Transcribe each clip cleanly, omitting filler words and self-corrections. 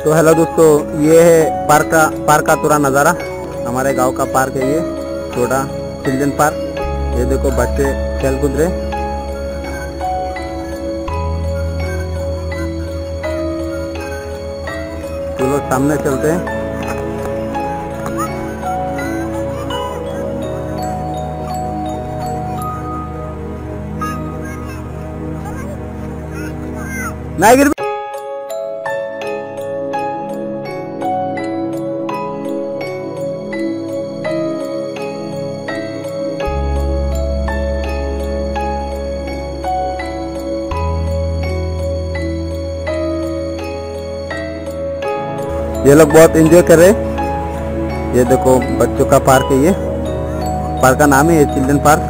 तो हेलो दोस्तों, ये है पार्क का पूरा नज़ारा। हमारे गांव का पार्क है ये, छोटा चिल्ड्रन पार्क। ये देखो बच्चे खेल कूद रहे। तो लोग सामने चलते हैं। नाइगर ये लोग बहुत एंजॉय कर रहे हैं। ये देखो बच्चों का पार्क है, ये पार्क का नाम है ये चिल्ड्रन पार्क।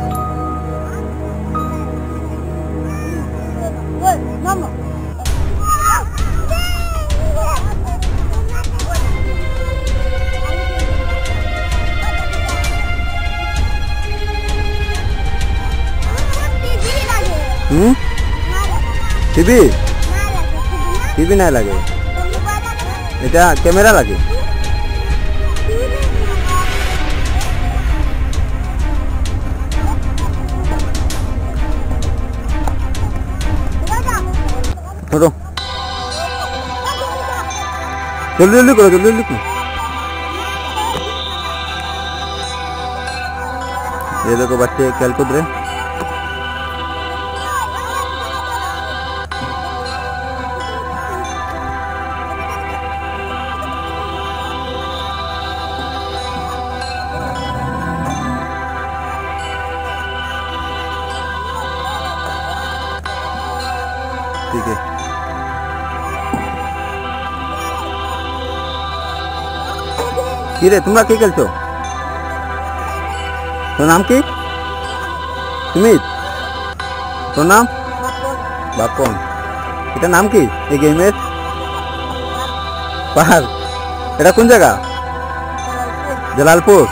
टीवी नहीं लगे, এটা ক্যামেরা লাগে। छोड़ो, जल्दी जल्दी करो, जल्दी जल्दी करो। ये देखो बच्चे खेल कूद रहे। ठीक है, কি রে তোমরা কি খেলছো? তোর নাম কি? সুমিত। তোর নাম? বাপন। এটা নাম কি এই গেমের? পাহাড়। এটা কোন জায়গা? जलालपुर।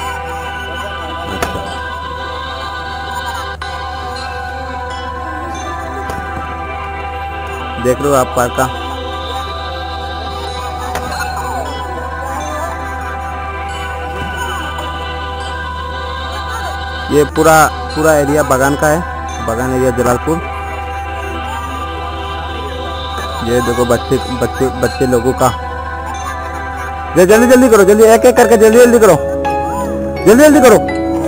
देख लो आप पार्क का। ये पूरा एरिया बागान का है, बागान एरिया जलालपुर। ये देखो बच्चे लोगों का। जल्दी जल्दी करो, जल्दी एक एक करके जल्दी जल्दी करो, जल्दी जल्दी करो।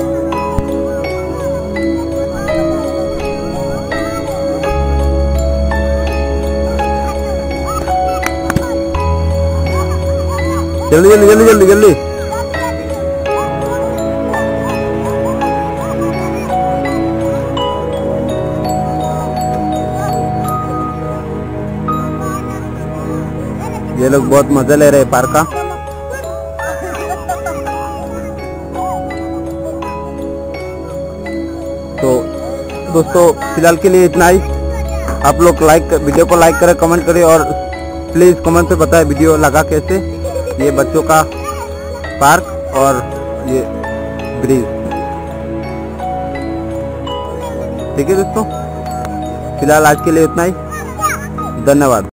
जल्दी जल्दी जल्दी जल्दी जल्दी। ये लोग बहुत मजा ले रहे हैं पार्क का। तो दोस्तों फिलहाल के लिए इतना ही। आप लोग वीडियो को लाइक करें, कमेंट करें और प्लीज कमेंट पे बताएं वीडियो लगा कैसे। ये बच्चों का पार्क और ये ब्रिज। ठीक है दोस्तों, फिलहाल आज के लिए इतना ही। धन्यवाद।